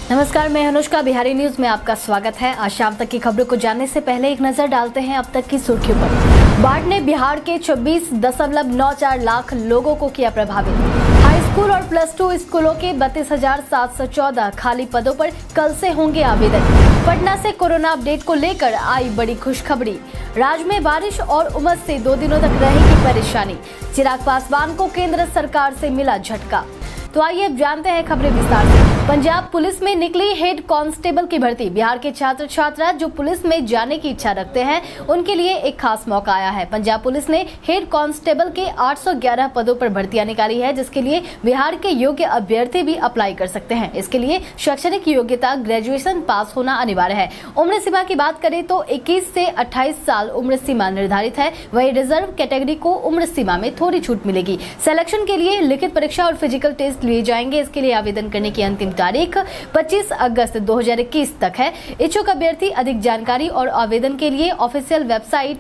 नमस्कार, मैं अनुष्का। बिहारी न्यूज में आपका स्वागत है। आज शाम तक की खबरों को जानने से पहले एक नजर डालते हैं अब तक की सुर्खियों पर। बाढ़ ने बिहार के 26.94 लाख लोगों को किया प्रभावित। हाई स्कूल और +2 स्कूलों के 32,714 खाली पदों पर कल से होंगे आवेदन। पटना से कोरोना अपडेट को लेकर आई बड़ी खुशखबरी। राज्य में बारिश और उमस से 2 दिनों तक रहेगी परेशानी। चिराग पासवान को केंद्र सरकार से मिला झटका। तो आइए अब जानते हैं खबरें विस्तार से। पंजाब पुलिस में निकली हेड कांस्टेबल की भर्ती। बिहार के छात्र छात्रा जो पुलिस में जाने की इच्छा रखते हैं उनके लिए एक खास मौका आया है। पंजाब पुलिस ने हेड कांस्टेबल के 811 पदों पर भर्तियां निकाली है, जिसके लिए बिहार के योग्य अभ्यर्थी भी अप्लाई कर सकते हैं। इसके लिए शैक्षणिक योग्यता ग्रेजुएशन पास होना अनिवार्य है। उम्र सीमा की बात करें तो 21 से 28 साल उम्र सीमा निर्धारित है। वहीं रिजर्व कैटेगरी को उम्र सीमा में थोड़ी छूट मिलेगी। सिलेक्शन के लिए लिखित परीक्षा और फिजिकल टेस्ट लिए जाएंगे। इसके लिए आवेदन करने की अंतिम तारीख 25 अगस्त 2021 तक है। इच्छुक अभ्यर्थी अधिक जानकारी और आवेदन के लिए ऑफिशियल वेबसाइट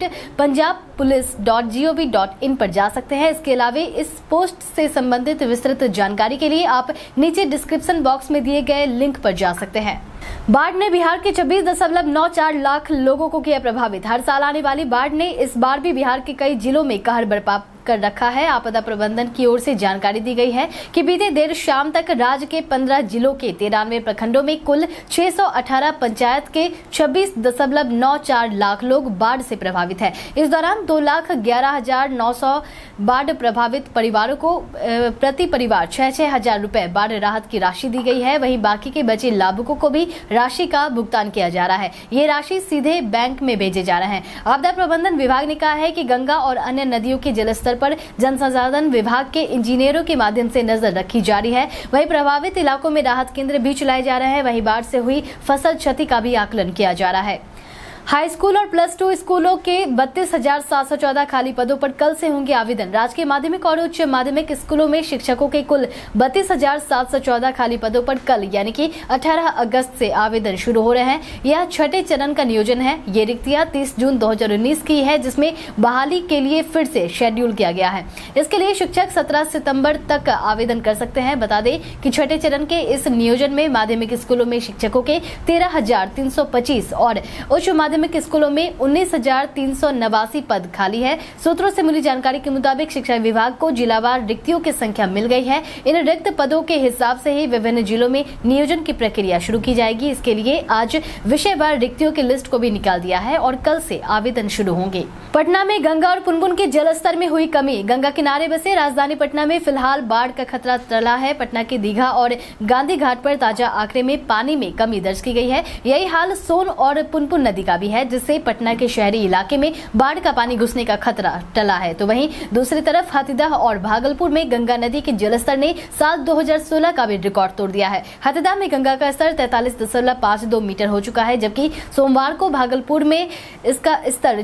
punjabpolice.gov.in पर जा सकते हैं। इसके अलावा इस पोस्ट से संबंधित विस्तृत जानकारी के लिए आप नीचे डिस्क्रिप्शन बॉक्स में दिए गए लिंक पर जा सकते हैं। बाढ़ ने बिहार के 26.94 लाख लोगों को किया प्रभावित। हर साल आने वाली बाढ़ ने इस बार भी बिहार के कई जिलों में कहर बरपा कर रखा है। आपदा प्रबंधन की ओर से जानकारी दी गई है कि बीते देर शाम तक राज्य के 15 जिलों के 93 प्रखंडों में कुल 618 पंचायत के 26.94 लाख लोग बाढ़ से प्रभावित है। इस दौरान 2,11,900 बाढ़ प्रभावित परिवारों को प्रति परिवार 6-6 हजार रुपए बाढ़ राहत की राशि दी गई है। वहीं बाकी के बचे लाभुकों को भी राशि का भुगतान किया जा रहा है। ये राशि सीधे बैंक में भेजे जा रहे हैं। आपदा प्रबंधन विभाग ने कहा है कि गंगा और अन्य नदियों के जलस्तर पर जन संसाधन विभाग के इंजीनियरों के माध्यम से नजर रखी जा रही है। वहीं प्रभावित इलाकों में राहत केंद्र भी चलाए जा रहे हैं। वहीं बाढ़ से हुई फसल क्षति का भी आकलन किया जा रहा है। हाई स्कूल और +2 स्कूलों के 32,714 खाली पदों पर कल से होंगे आवेदन। राजकीय माध्यमिक और उच्च माध्यमिक स्कूलों में शिक्षकों के कुल 32,714 खाली पदों पर कल यानी कि 18 अगस्त से आवेदन शुरू हो रहे हैं। यह छठे चरण का नियोजन है। ये रिक्तियां 30 जून 2019 की है, जिसमें बहाली के लिए फिर से शेड्यूल किया गया है। इसके लिए शिक्षक 17 सितंबर तक आवेदन कर सकते हैं। बता दें कि छठे चरण के इस नियोजन में माध्यमिक स्कूलों में शिक्षकों के 13,325 और उच्च माध्यमिक स्कूलों में 19,389 पद खाली है। सूत्रों से मिली जानकारी के मुताबिक शिक्षा विभाग को जिलावार रिक्तियों की संख्या मिल गई है। इन रिक्त पदों के हिसाब से ही विभिन्न जिलों में नियोजन की प्रक्रिया शुरू की जाएगी। इसके लिए आज विषयवार रिक्तियों की लिस्ट को भी निकाल दिया है और कल से आवेदन शुरू होंगे। पटना में गंगा और पुनपुन के जलस्तर में हुई कमी। गंगा किनारे बसे राजधानी पटना में फिलहाल बाढ़ का खतरा टला है। पटना के दीघा और गांधी घाट पर ताजा आंकड़े में पानी में कमी दर्ज की गई है। यही हाल सोन और पुनपुन नदी का है, जिससे पटना के शहरी इलाके में बाढ़ का पानी घुसने का खतरा टला है। तो वहीं दूसरी तरफ हाथीदह और भागलपुर में गंगा नदी के जलस्तर ने साल 2016 का भी रिकॉर्ड तोड़ दिया है। हाथीदह में गंगा का स्तर 43.52 मीटर हो चुका है, जबकि सोमवार को भागलपुर में इसका स्तर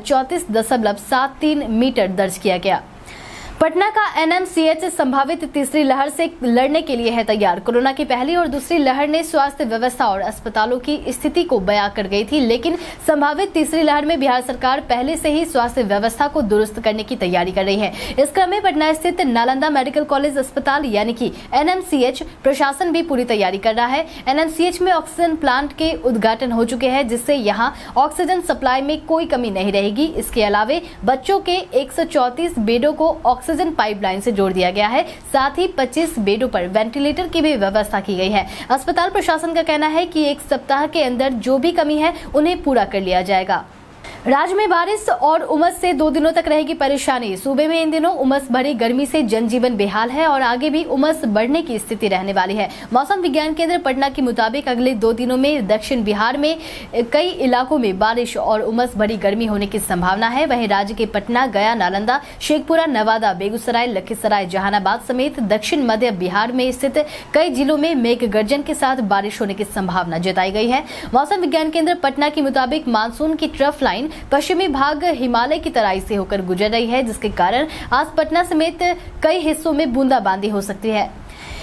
34.73 मीटर दर्ज किया गया। पटना का NMCH संभावित तीसरी लहर से लड़ने के लिए है तैयार। कोरोना की पहली और दूसरी लहर ने स्वास्थ्य व्यवस्था और अस्पतालों की स्थिति को बयां कर गई थी, लेकिन संभावित तीसरी लहर में बिहार सरकार पहले से ही स्वास्थ्य व्यवस्था को दुरुस्त करने की तैयारी कर रही है। इस क्रम में पटना स्थित नालंदा मेडिकल कॉलेज अस्पताल यानी कि NMCH प्रशासन भी पूरी तैयारी कर रहा है। NMCH में ऑक्सीजन प्लांट के उद्घाटन हो चुके हैं, जिससे यहाँ ऑक्सीजन सप्लाई में कोई कमी नहीं रहेगी। इसके अलावा बच्चों के 134 बेडों को ऑक्सीजन पाइपलाइन से जोड़ दिया गया है। साथ ही 25 बेडों पर वेंटिलेटर की भी व्यवस्था की गई है। अस्पताल प्रशासन का कहना है कि 1 सप्ताह के अंदर जो भी कमी है उन्हें पूरा कर लिया जाएगा। राज्य में बारिश और उमस से 2 दिनों तक रहेगी परेशानी। सूबे में इन दिनों उमस भरी गर्मी से जनजीवन बेहाल है और आगे भी उमस बढ़ने की स्थिति रहने वाली है। मौसम विज्ञान केंद्र पटना के मुताबिक अगले 2 दिनों में दक्षिण बिहार में कई इलाकों में बारिश और उमस भरी गर्मी होने की संभावना है। वहीं राज्य के पटना, गया, नालंदा, शेखपुरा, नवादा, बेगूसराय, लखीसराय, जहानाबाद समेत दक्षिण मध्य बिहार में स्थित कई जिलों में मेघ गर्जन के साथ बारिश होने की संभावना जताई गई है। मौसम विज्ञान केंद्र पटना के मुताबिक मानसून की ट्रफ लाइन पश्चिमी भाग हिमालय की तराई से होकर गुजर रही है, जिसके कारण आज पटना समेत कई हिस्सों में बूंदाबांदी हो सकती है।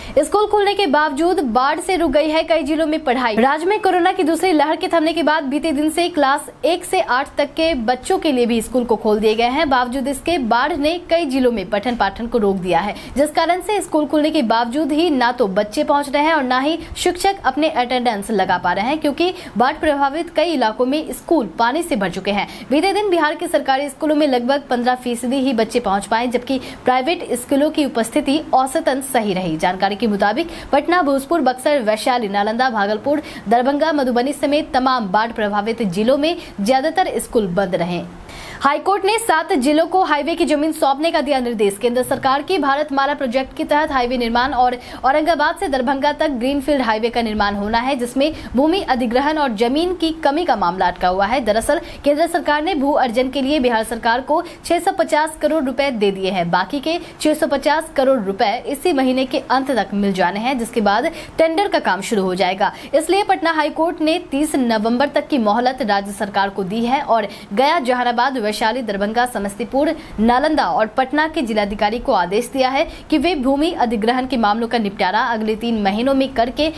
स्कूल खुलने के बावजूद बाढ़ से रुक गई है कई जिलों में पढ़ाई। राज्य में कोरोना की दूसरी लहर के थमने के बाद बीते दिन से क्लास 1 से 8 तक के बच्चों के लिए भी स्कूल को खोल दिए गए हैं। बावजूद इसके बाढ़ ने कई जिलों में पठन पाठन को रोक दिया है, जिस कारण से स्कूल खुलने के बावजूद ही ना तो बच्चे पहुंच रहे हैं और ना ही शिक्षक अपने अटेंडेंस लगा पा रहे हैं, क्योंकि बाढ़ प्रभावित कई इलाकों में स्कूल पानी से भर चुके हैं। बीते दिन बिहार के सरकारी स्कूलों में लगभग 15% ही बच्चे पहुंच पाए, जबकि प्राइवेट स्कूलों की उपस्थिति औसतन सही रही। जानकारी के मुताबिक पटना, भोजपुर, बक्सर, वैशाली, नालंदा, भागलपुर, दरभंगा, मधुबनी समेत तमाम बाढ़ प्रभावित जिलों में ज्यादातर स्कूल बंद रहे। हाईकोर्ट ने 7 जिलों को हाईवे की जमीन सौंपने का दिया निर्देश। केंद्र सरकार की भारतमाला प्रोजेक्ट के तहत हाईवे निर्माण और औरंगाबाद से दरभंगा तक ग्रीनफील्ड हाईवे का निर्माण होना है, जिसमें भूमि अधिग्रहण और जमीन की कमी का मामला अटका हुआ है। दरअसल केंद्र सरकार ने भू अर्जन के लिए बिहार सरकार को 650 करोड़ रुपए दे दिए हैं। बाकी के 650 करोड़ रुपए इसी महीने के अंत तक मिल जाने हैं, जिसके बाद टेंडर का काम शुरू हो जाएगा। इसलिए पटना हाईकोर्ट ने 30 नवंबर तक की मोहलत राज्य सरकार को दी है और गया, जहानाबाद, वैशाली, दरभंगा, समस्तीपुर, नालंदा और पटना के जिलाधिकारी को आदेश दिया है कि वे भूमि अधिग्रहण के मामलों का निपटारा अगले 3 महीनों में करके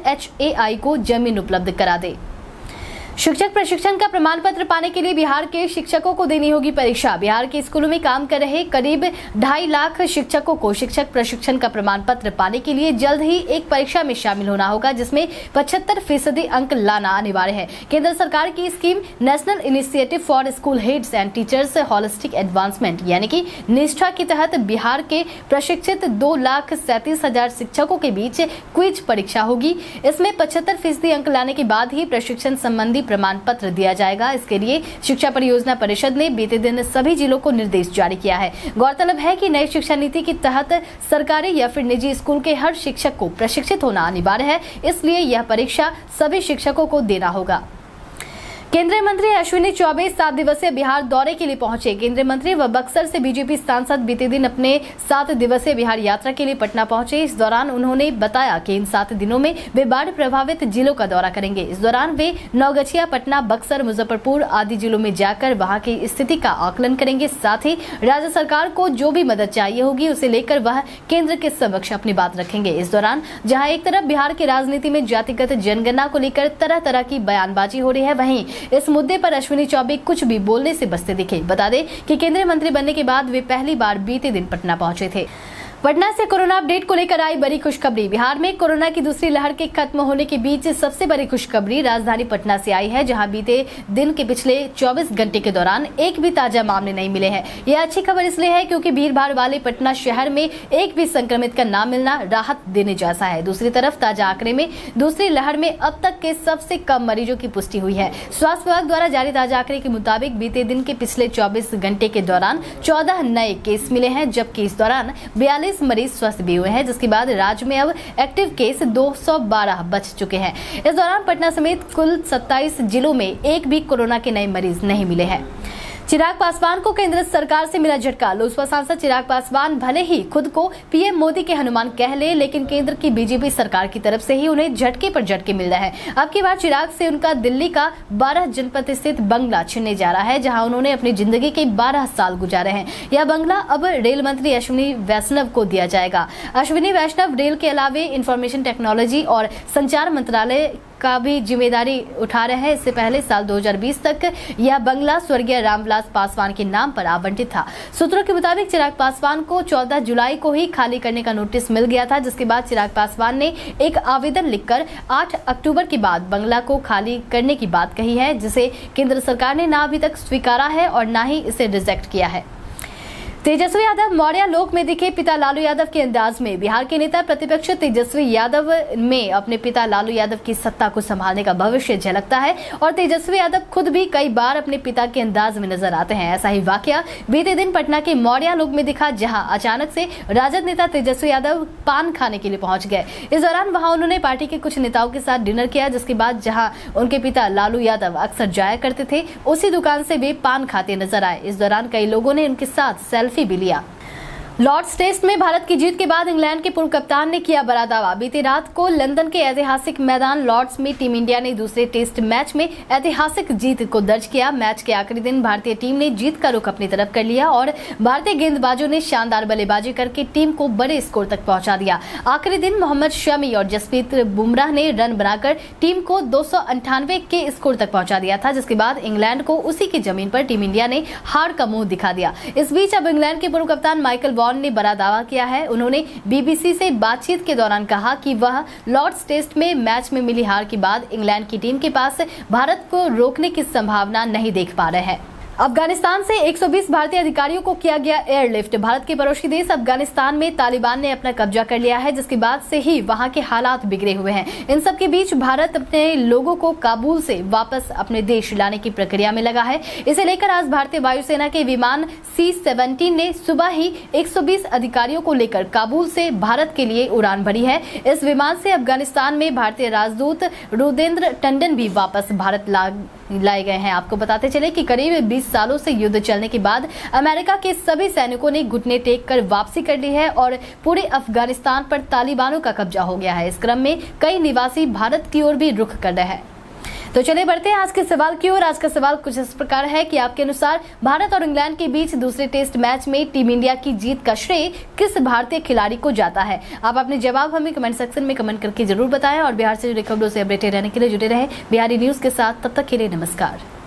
NHAI को जमीन उपलब्ध करा दे। शिक्षक प्रशिक्षण का प्रमाण पत्र पाने के लिए बिहार के शिक्षकों को देनी होगी परीक्षा। बिहार के स्कूलों में काम कर रहे करीब 2.5 लाख शिक्षकों को शिक्षक प्रशिक्षण का प्रमाण पत्र पाने के लिए जल्द ही एक परीक्षा में शामिल होना होगा, जिसमें 75% अंक लाना अनिवार्य है। केंद्र सरकार की scheme national initiative for school heads and teachers holistic advancement यानी कि निष्ठा के तहत बिहार के प्रशिक्षित 2,37,000 शिक्षकों के बीच क्विज परीक्षा होगी। इसमें 75% अंक लाने के बाद ही प्रशिक्षण संबंधी प्रमाण पत्र दिया जाएगा। इसके लिए शिक्षा परियोजना परिषद ने बीते दिन सभी जिलों को निर्देश जारी किया है। गौरतलब है कि नई शिक्षा नीति के तहत सरकारी या फिर निजी स्कूल के हर शिक्षक को प्रशिक्षित होना अनिवार्य है, इसलिए यह परीक्षा सभी शिक्षकों को देना होगा। केंद्रीय मंत्री अश्विनी चौबे 7 दिवसीय बिहार दौरे के लिए पहुंचे। केंद्रीय मंत्री व बक्सर से बीजेपी सांसद बीते दिन अपने 7 दिवसीय बिहार यात्रा के लिए पटना पहुंचे। इस दौरान उन्होंने बताया कि इन 7 दिनों में वे बाढ़ प्रभावित जिलों का दौरा करेंगे। इस दौरान वे नवगछिया, पटना, बक्सर, मुजफ्फरपुर आदि जिलों में जाकर वहां की स्थिति का आकलन करेंगे। साथ ही राज्य सरकार को जो भी मदद चाहिए होगी उसे लेकर वह केंद्र के समक्ष अपनी बात रखेंगे। इस दौरान जहां एक तरफ बिहार की राजनीति में जातिगत जनगणना को लेकर तरह तरह की बयानबाजी हो रही है, वहीं इस मुद्दे पर अश्विनी चौबे कुछ भी बोलने से बचते दिखे। बता दें कि केंद्रीय मंत्री बनने के बाद वे पहली बार बीते दिन पटना पहुंचे थे। पटना से कोरोना अपडेट को लेकर आई बड़ी खुशखबरी। बिहार में कोरोना की दूसरी लहर के खत्म होने के बीच सबसे बड़ी खुशखबरी राजधानी पटना से आई है, जहां बीते दिन के पिछले 24 घंटे के दौरान एक भी ताजा मामले नहीं मिले हैं। यह अच्छी खबर इसलिए है क्योंकि भीड़ भाड़ वाले पटना शहर में एक भी संक्रमित का न मिलना राहत देने जैसा है। दूसरी तरफ ताजा आंकड़े में दूसरी लहर में अब तक के सबसे कम मरीजों की पुष्टि हुई है। स्वास्थ्य विभाग द्वारा जारी ताजा आंकड़े के मुताबिक बीते दिन के पिछले 24 घंटे के दौरान 14 नए केस मिले हैं, जबकि इस दौरान 42 मरीज स्वस्थ भी हुए हैं, जिसके बाद राज्य में अब एक्टिव केस 212 बच चुके हैं। इस दौरान पटना समेत कुल 27 जिलों में एक भी कोरोना के नए मरीज नहीं मिले हैं। चिराग पासवान को केंद्र सरकार से मिला झटका। लोजपा सांसद चिराग पासवान भले ही खुद को पीएम मोदी के हनुमान कह ले, लेकिन केंद्र की बीजेपी सरकार की तरफ से ही उन्हें झटके पर झटके मिल रहे हैं। अब की बार चिराग से उनका दिल्ली का 12 जनपद स्थित बंगला छिनने जा रहा है, जहां उन्होंने अपनी जिंदगी के 12 साल गुजारे हैं। यह बंगला अब रेल मंत्री अश्विनी वैष्णव को दिया जाएगा। अश्विनी वैष्णव रेल के अलावे इंफॉर्मेशन टेक्नोलॉजी और संचार मंत्रालय का भी जिम्मेदारी उठा रहे हैं। इससे पहले साल 2020 तक यह बंगला स्वर्गीय रामविलास पासवान के नाम पर आवंटित था। सूत्रों के मुताबिक चिराग पासवान को 14 जुलाई को ही खाली करने का नोटिस मिल गया था, जिसके बाद चिराग पासवान ने एक आवेदन लिखकर 8 अक्टूबर के बाद बंगला को खाली करने की बात कही है, जिसे केंद्र सरकार ने ना अभी तक स्वीकारा है और ना ही इसे रिजेक्ट किया है। तेजस्वी यादव मौर्य लोक में दिखे पिता लालू यादव के अंदाज में। बिहार के नेता प्रतिपक्ष तेजस्वी यादव में अपने पिता लालू यादव की सत्ता को संभालने का भविष्य झलकता है और तेजस्वी यादव खुद भी कई बार अपने पिता के अंदाज में नजर आते हैं। ऐसा ही वाकया बीते दिन पटना के मौर्य लोक में दिखा, जहां अचानक से राजद नेता तेजस्वी यादव पान खाने के लिए पहुंच गए। इस दौरान वहां उन्होंने पार्टी के कुछ नेताओं के साथ डिनर किया, जिसके बाद जहां उनके पिता लालू यादव अक्सर जाया करते थे, उसी दुकान से वे पान खाते नजर आए। इस दौरान कई लोगों ने उनके साथ सेल्फी भी लिया। लॉर्ड्स टेस्ट में भारत की जीत के बाद इंग्लैंड के पूर्व कप्तान ने किया बड़ा दावा। बीती रात को लंदन के ऐतिहासिक मैदान लॉर्ड्स में टीम इंडिया ने दूसरे टेस्ट मैच में ऐतिहासिक जीत को दर्ज किया। मैच के आखिरी दिन भारतीय टीम ने जीत का रुख अपनी तरफ कर लिया और भारतीय गेंदबाजों ने शानदार बल्लेबाजी करके टीम को बड़े स्कोर तक पहुंचा दिया। आखिरी दिन मोहम्मद शमी और जसप्रीत बुमराह ने रन बनाकर टीम को 298 के स्कोर तक पहुंचा दिया था, जिसके बाद इंग्लैंड को उसी की जमीन पर टीम इंडिया ने हार का मुंह दिखा दिया। इस बीच अब इंग्लैंड के पूर्व कप्तान माइकल वॉन ने बड़ा दावा किया है। उन्होंने बीबीसी से बातचीत के दौरान कहा कि वह लॉर्ड्स टेस्ट में मैच में मिली हार के बाद इंग्लैंड की टीम के पास भारत को रोकने की संभावना नहीं देख पा रहे हैं। अफगानिस्तान से 120 भारतीय अधिकारियों को किया गया एयरलिफ्ट। भारत के पड़ोसी देश अफगानिस्तान में तालिबान ने अपना कब्जा कर लिया है, जिसके बाद से ही वहां के हालात बिगड़े हुए हैं। इन सब के बीच भारत अपने लोगों को काबुल से वापस अपने देश लाने की प्रक्रिया में लगा है। इसे लेकर आज भारतीय वायुसेना के विमान C-17 ने सुबह ही 120 अधिकारियों को लेकर काबुल से भारत के लिए उड़ान भरी है। इस विमान से अफगानिस्तान में भारतीय राजदूत रुदेंद्र टंडन भी वापस भारत लाए गए हैं। आपको बताते चले कि करीब 20 सालों से युद्ध चलने के बाद अमेरिका के सभी सैनिकों ने घुटने टेक कर वापसी कर ली है और पूरे अफगानिस्तान पर तालिबानों का कब्जा हो गया है। इस क्रम में कई निवासी भारत की ओर भी रुख कर रहे हैं। तो चलिए बढ़ते हैं आज के सवाल की ओर। आज का सवाल कुछ इस प्रकार है कि आपके अनुसार भारत और इंग्लैंड के बीच दूसरे टेस्ट मैच में टीम इंडिया की जीत का श्रेय किस भारतीय खिलाड़ी को जाता है? आप अपने जवाब हमें कमेंट सेक्शन में कमेंट करके जरूर बताएं और बिहार से जुड़ी खबरों से अपडेटेड रहने के लिए जुड़े रहे बिहारी न्यूज के साथ। तब तक के लिए नमस्कार।